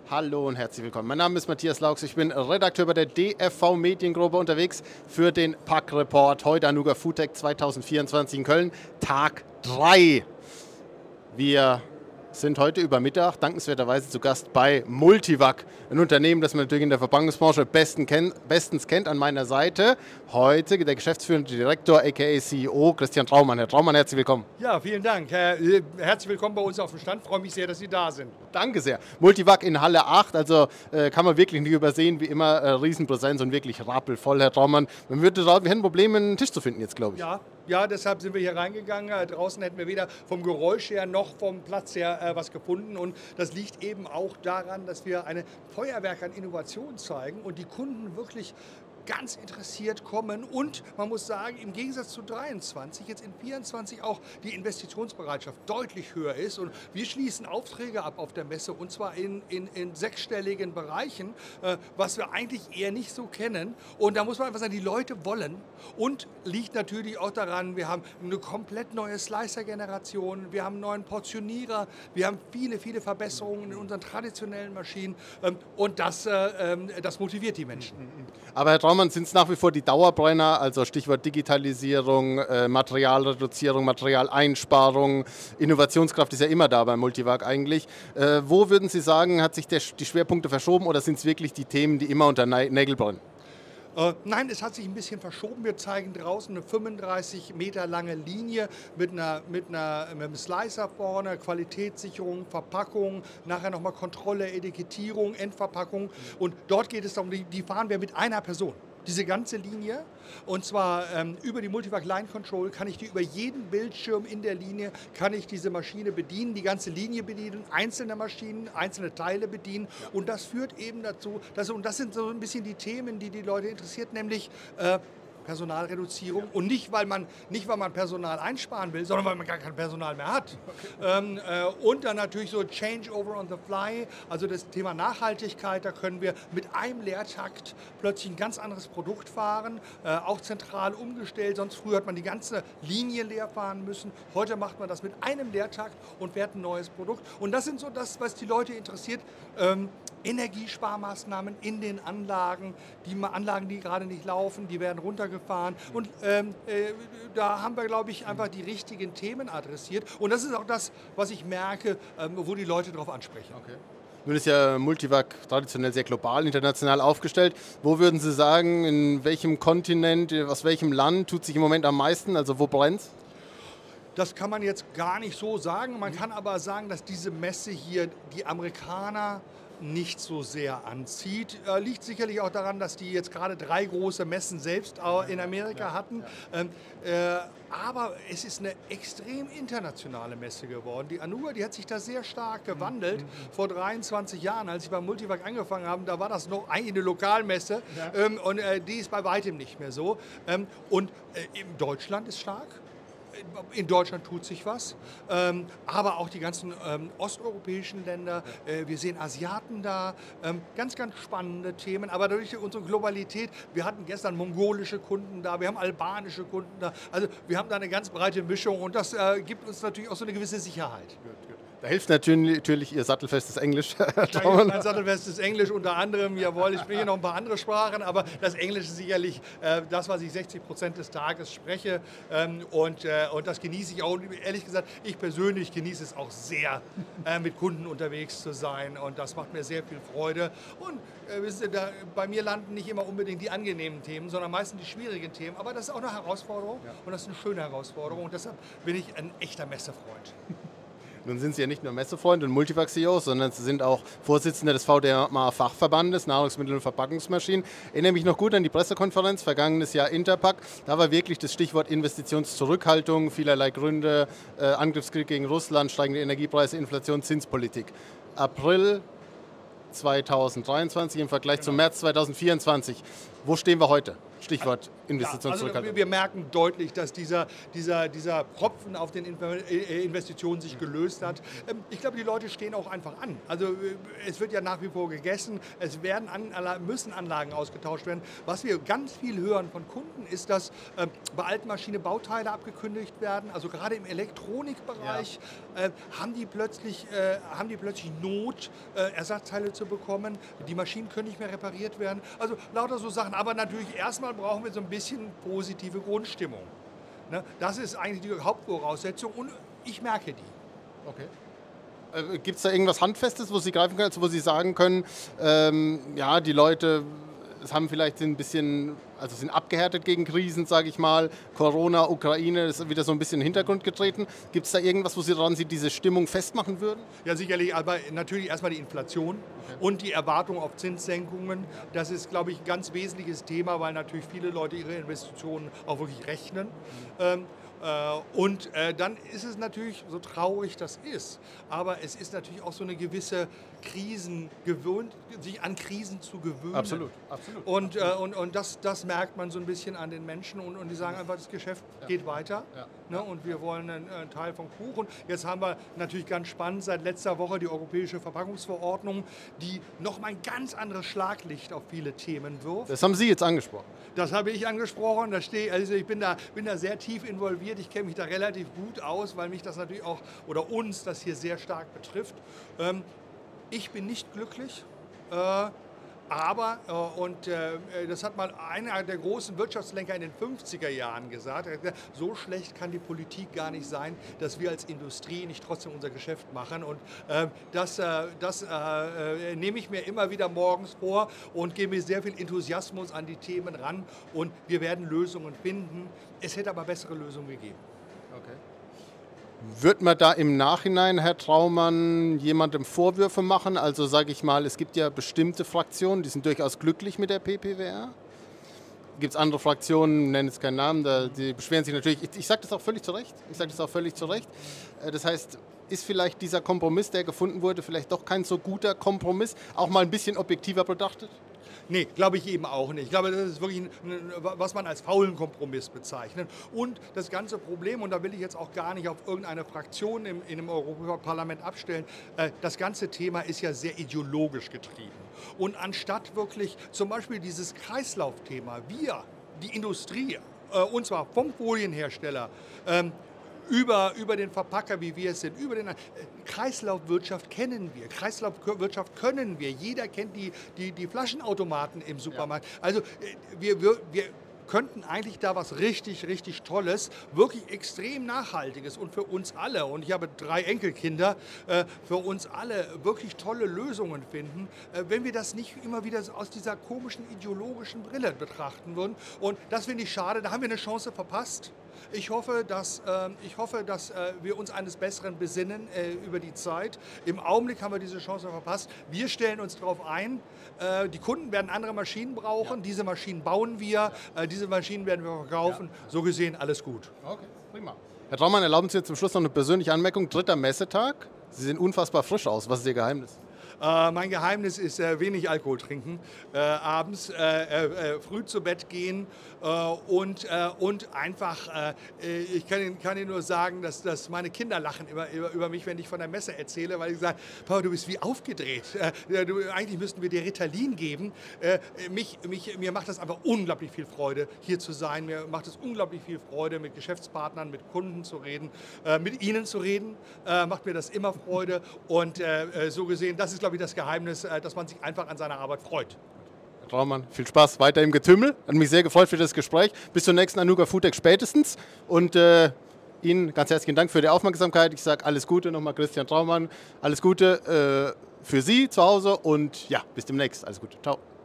Hallo und herzlich willkommen. Mein Name ist Matthias Laux, ich bin Redakteur bei der DFV Mediengruppe unterwegs für den Pack-Report. Heute Anuga FoodTech 2024 in Köln, Tag 3. Wir sind heute über Mittag dankenswerterweise zu Gast bei Multivac, ein Unternehmen, das man natürlich in der Verpackungsbranche bestens kennt. An meiner Seite heute der geschäftsführende Direktor, aka CEO, Christian Traumann. Herr Traumann, herzlich willkommen. Ja, vielen Dank. Herzlich willkommen bei uns auf dem Stand. Ich freue mich sehr, dass Sie da sind. Danke sehr. Multivac in Halle 8, also kann man wirklich nicht übersehen, wie immer, Riesenpräsenz und wirklich rappelvoll, Herr Traumann. Wir hätten Probleme, einen Tisch zu finden jetzt, glaube ich. Ja, deshalb sind wir hier reingegangen. Draußen hätten wir weder vom Geräusch her noch vom Platz her was gefunden. Und das liegt eben auch daran, dass wir eine Feuerwerk an Innovation zeigen und die Kunden wirklich ganz interessiert kommen und man muss sagen, im Gegensatz zu 23, jetzt in 24 auch die Investitionsbereitschaft deutlich höher ist und wir schließen Aufträge ab auf der Messe und zwar in sechsstelligen Bereichen, was wir eigentlich eher nicht so kennen und da muss man einfach sagen, die Leute wollen und liegt natürlich auch daran, wir haben eine komplett neue Slicer-Generation, wir haben einen neuen Portionierer, wir haben viele Verbesserungen in unseren traditionellen Maschinen und das motiviert die Menschen. Aber Herr Traumann, sind es nach wie vor die Dauerbrenner, also Stichwort Digitalisierung, Materialreduzierung, Materialeinsparung, Innovationskraft ist ja immer da beim Multivac eigentlich. Wo würden Sie sagen, hat sich die Schwerpunkte verschoben oder sind es wirklich die Themen, die immer unter Nägel brennen? Nein, es hat sich ein bisschen verschoben. Wir zeigen draußen eine 35 Meter lange Linie mit einem Slicer vorne, Qualitätssicherung, Verpackung, nachher nochmal Kontrolle, Etikettierung, Endverpackung. Und dort geht es darum, die fahren wir mit einer Person. Diese ganze Linie und zwar über die Multivac Line Control kann ich die über jeden Bildschirm in der Linie, kann ich diese Maschine bedienen, die ganze Linie bedienen, einzelne Maschinen, einzelne Teile bedienen und das führt eben dazu, und das sind so ein bisschen die Themen, die die Leute interessiert, nämlich Personalreduzierung und nicht weil man Personal einsparen will, sondern weil man gar kein Personal mehr hat. Okay. Und dann natürlich so Changeover on the fly, also das Thema Nachhaltigkeit, da können wir mit einem Leertakt plötzlich ein ganz anderes Produkt fahren, auch zentral umgestellt, sonst früher hat man die ganze Linie leer fahren müssen, heute macht man das mit einem Leertakt und fährt ein neues Produkt und das sind so das, was die Leute interessiert. Energiesparmaßnahmen in den Anlagen, die gerade nicht laufen, die werden runtergefahren und da haben wir, glaube ich, einfach die richtigen Themen adressiert und das ist auch das, was ich merke, wo die Leute darauf ansprechen. Okay. Nun ist ja Multivac traditionell sehr global, international aufgestellt. Wo würden Sie sagen, in welchem Kontinent, aus welchem Land tut sich im Moment am meisten, also wo brennt's? Das kann man jetzt gar nicht so sagen, man kann aber sagen, dass diese Messe hier die Amerikaner nicht so sehr anzieht. Liegt sicherlich auch daran, dass die jetzt gerade 3 große Messen selbst in Amerika hatten. Aber es ist eine extrem internationale Messe geworden. Die Anuga, die hat sich da sehr stark gewandelt. Vor 23 Jahren, als ich beim Multivac angefangen habe, da war das noch eigentlich eine Lokalmesse. Ja. Und die ist bei weitem nicht mehr so. Und Deutschland ist stark. In Deutschland tut sich was, aber auch die ganzen osteuropäischen Länder, wir sehen Asiaten da, ganz spannende Themen, aber durch unsere Globalität, wir hatten gestern mongolische Kunden da, wir haben albanische Kunden da, also wir haben da eine ganz breite Mischung und das gibt uns natürlich auch so eine gewisse Sicherheit. Gut. Da hilft natürlich Ihr sattelfestes Englisch. Ja, mein sattelfestes Englisch unter anderem, jawohl, ich spreche noch ein paar andere Sprachen, aber das Englisch ist sicherlich das, was ich 60% des Tages spreche und das genieße ich auch. Und ehrlich gesagt, ich persönlich genieße es auch sehr, mit Kunden unterwegs zu sein und das macht mir sehr viel Freude. Und bei mir landen nicht immer unbedingt die angenehmen Themen, sondern meistens die schwierigen Themen, aber das ist auch eine Herausforderung und das ist eine schöne Herausforderung und deshalb bin ich ein echter Messefreund. Nun sind Sie ja nicht nur Messefreund und Multivac-CEOs, sondern Sie sind auch Vorsitzender des VDMA-Fachverbandes, Nahrungsmittel- und Verpackungsmaschinen. Ich erinnere mich noch gut an die Pressekonferenz, vergangenes Jahr Interpack. Da war wirklich das Stichwort Investitionszurückhaltung, vielerlei Gründe, Angriffskrieg gegen Russland, steigende Energiepreise, Inflation, Zinspolitik. April 2023 im Vergleich zum März 2024. Wo stehen wir heute? Stichwort Investitionszurückhaltung. Also wir merken deutlich, dass dieser Propfen auf den Investitionen sich gelöst hat. Ich glaube, die Leute stehen auch einfach an. Also es wird ja nach wie vor gegessen, müssen Anlagen ausgetauscht werden. Was wir ganz viel hören von Kunden ist, dass bei alten Maschinen Bauteile abgekündigt werden. Also gerade im Elektronikbereich haben die plötzlich Not, Ersatzteile zu bekommen. Die Maschinen können nicht mehr repariert werden. Also lauter so Sachen. Aber natürlich erstmal brauchen wir so ein bisschen positive Grundstimmung. Ne? Das ist eigentlich die Hauptvoraussetzung und ich merke die. Okay. Gibt es da irgendwas Handfestes, wo Sie greifen können, also wo Sie sagen können, ja, die Leute sind abgehärtet gegen Krisen, sage ich mal. Corona, Ukraine, ist wieder so ein bisschen in den Hintergrund getreten. Gibt es da irgendwas, wo Sie diese Stimmung festmachen würden? Ja, sicherlich, aber natürlich erstmal die Inflation und die Erwartung auf Zinssenkungen. Das ist, glaube ich, ein ganz wesentliches Thema, weil natürlich viele Leute ihre Investitionen auch wirklich rechnen. Und dann ist es natürlich, so traurig das ist, aber es ist natürlich auch so eine gewisse sich an Krisen zu gewöhnen. Absolut, absolut. Und das merkt man so ein bisschen an den Menschen und die sagen einfach, das Geschäft geht weiter ne, und wir wollen einen Teil vom Kuchen. Jetzt haben wir natürlich ganz spannend seit letzter Woche die Europäische Verpackungsverordnung, die nochmal ein ganz anderes Schlaglicht auf viele Themen wirft. Das haben Sie jetzt angesprochen. Das habe ich angesprochen, also ich bin da sehr tief involviert, ich kenne mich da relativ gut aus, weil mich das natürlich auch, oder uns das hier sehr stark betrifft. Ich bin nicht glücklich, aber, das hat mal einer der großen Wirtschaftslenker in den 50er Jahren gesagt, er hat gesagt, so schlecht kann die Politik gar nicht sein, dass wir als Industrie nicht trotzdem unser Geschäft machen. Und das nehme ich mir immer wieder morgens vor und gehe mit sehr viel Enthusiasmus an die Themen ran. Und wir werden Lösungen finden. Es hätte aber bessere Lösungen gegeben. Okay. Wird man da im Nachhinein, Herr Traumann, jemandem Vorwürfe machen? Also sage ich mal, es gibt ja bestimmte Fraktionen, die sind durchaus glücklich mit der PPWR. Gibt es andere Fraktionen, nennen jetzt keinen Namen, die beschweren sich natürlich. Ich sage das auch völlig zu Recht. Das heißt, ist vielleicht dieser Kompromiss, der gefunden wurde, vielleicht doch kein so guter Kompromiss, auch mal ein bisschen objektiver betrachtet? Nee, glaube ich eben auch nicht. Ich glaube, das ist wirklich, was man als faulen Kompromiss bezeichnet. Und das ganze Problem, und da will ich jetzt auch gar nicht auf irgendeine Fraktion in dem Europaparlament abstellen, das ganze Thema ist ja sehr ideologisch getrieben. Und anstatt wirklich zum Beispiel dieses Kreislaufthema, wir, die Industrie, und zwar vom Folienhersteller, über den Verpacker, wie wir es sind, über den Kreislaufwirtschaft kennen wir, Kreislaufwirtschaft können wir. Jeder kennt die Flaschenautomaten im Supermarkt. Ja. Also wir könnten eigentlich da was richtig, richtig Tolles, wirklich extrem Nachhaltiges und für uns alle, und ich habe 3 Enkelkinder, für uns alle wirklich tolle Lösungen finden, wenn wir das nicht immer wieder aus dieser komischen ideologischen Brille betrachten würden. Und das finde ich schade, da haben wir eine Chance verpasst. Ich hoffe, dass wir uns eines Besseren besinnen über die Zeit. Im Augenblick haben wir diese Chance verpasst. Wir stellen uns darauf ein. Die Kunden werden andere Maschinen brauchen. Ja. Diese Maschinen bauen wir. Diese Maschinen werden wir verkaufen. Ja. So gesehen, alles gut. Okay, prima. Herr Traumann, erlauben Sie mir zum Schluss noch eine persönliche Anmerkung. 3. Messetag. Sie sehen unfassbar frisch aus. Was ist Ihr Geheimnis? Mein Geheimnis ist wenig Alkohol trinken, abends früh zu Bett gehen und einfach, ich kann Ihnen nur sagen, dass meine Kinder lachen immer über mich, wenn ich von der Messe erzähle, weil ich sage, Papa, du bist wie aufgedreht. Eigentlich müssten wir dir Ritalin geben. Mir macht das einfach unglaublich viel Freude, hier zu sein. Mir macht es unglaublich viel Freude, mit Geschäftspartnern, mit Kunden zu reden, mit Ihnen zu reden. Macht mir das immer Freude und so gesehen, das ist, glaube ich, das Geheimnis, dass man sich einfach an seiner Arbeit freut. Herr Traumann, viel Spaß weiter im Getümmel. Hat mich sehr gefreut für das Gespräch. Bis zur nächsten Anuga FoodTech spätestens. Und Ihnen ganz herzlichen Dank für die Aufmerksamkeit. Ich sage alles Gute nochmal, Christian Traumann. Alles Gute für Sie zu Hause und ja, bis demnächst. Alles Gute. Ciao.